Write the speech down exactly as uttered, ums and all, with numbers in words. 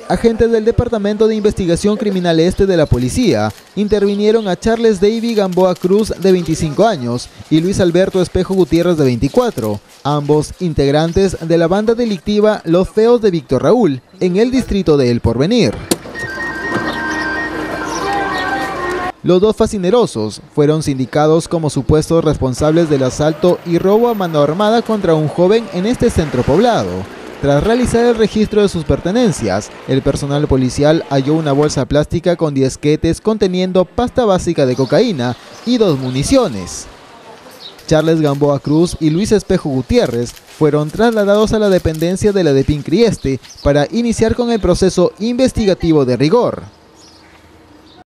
Agentes del Departamento de Investigación Criminal Este de la Policía intervinieron a Charles David Gamboa Cruz, de veinticinco años, y Luis Alberto Espejo Gutiérrez, de veinticuatro, ambos integrantes de la banda delictiva Los Feos de Víctor Raúl, en el distrito de El Porvenir. Los dos fascinerosos fueron sindicados como supuestos responsables del asalto y robo a mano armada contra un joven en este centro poblado. Tras realizar el registro de sus pertenencias, el personal policial halló una bolsa plástica con disquetes conteniendo pasta básica de cocaína y dos municiones. Charles Gamboa Cruz y Luis Espejo Gutiérrez fueron trasladados a la dependencia de la DEPIN Crieste para iniciar con el proceso investigativo de rigor.